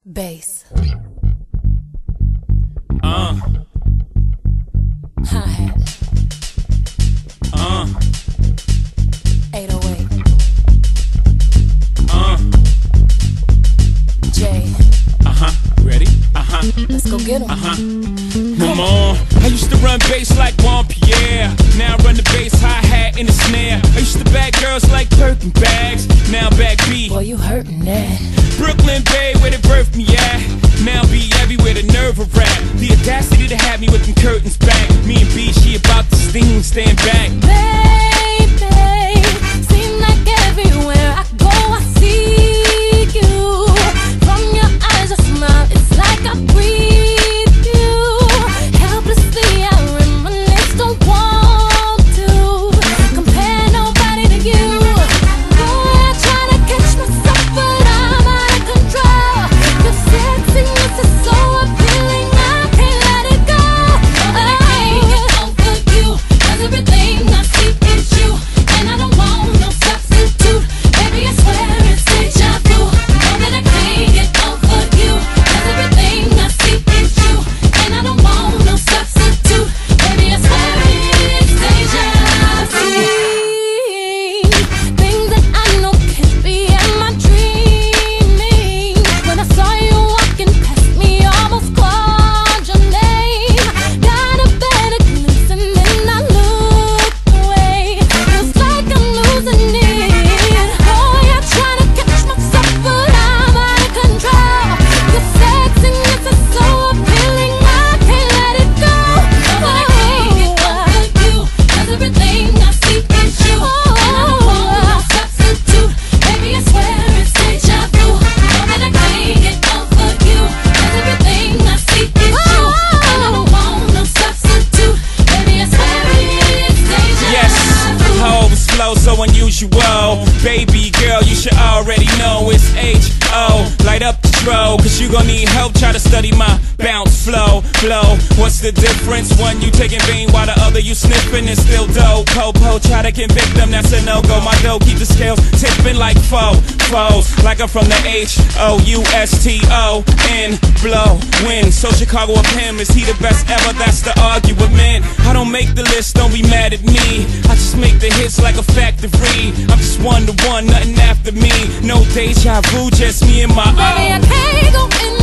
Bass. Hi-hat. 808. J. Ready? Let's go get 'em. Come on. I used to run bass like Juan Pierre. Now I run the bass, hi-hat, and the snare. I used to bag girls like Birkin bags. Now back B. Boy, you hurtin' that. Brooklyn Bay, where they birthed me at. Now be everywhere, the nerve of rap. The audacity to have me with them curtains back. Me and B, she about to sting, stand back. Baby, seem like everywhere I go I see you. From your eyes a smile, it's like I breathe you. Helplessly I reminisce, don't want to compare nobody to you. Boy, I try to catch myself, but I'm out of control. Your sexiness is so appealing, I can't let it go. I can't get over you, 'cause everything I see is you, and I don't want no substitute. Baby, I swear it's deja vu. Know that I can't get over you, 'cause everything I see is you, and I don't want no substitute. Baby, I swear it's deja vu. Things that I know can't be, am I dreaming? When I saw you walking past me, almost called your name. Got a better glimpse and then I looked away. Feels like I'm losing it. Boy, I try to catch myself, but I'm out of control. Your sexiness is so appealing, I can't let it go. But I can't get over you, 'cause everything I see is you, and I don't want no substitute. Baby, I swear it's deja vu. Know that I can't get over you, 'cause everything I see is you, and I don't want no substitute. Baby, I swear it's deja Yes, vu. I always flow so unusual. Baby girl, you should already know it's H-O. Light up the throw, 'cause you gon' need help. Try to study my bounce, flow. What's the difference? One you taking vein while the other you sniffing and still dope. Po-po, try to convict them, that's a no-go. My dough keep the scales tipping like foes. Like I'm from the H-O-U-S-T-O-N. Blow, win. So Chicago of him, is he the best ever? That's the argument. I don't make the list, don't be mad at me. I just make the hits like a factory. I'm just one to one, nothing after me. No deja vu, just me and my Baby, I can't go in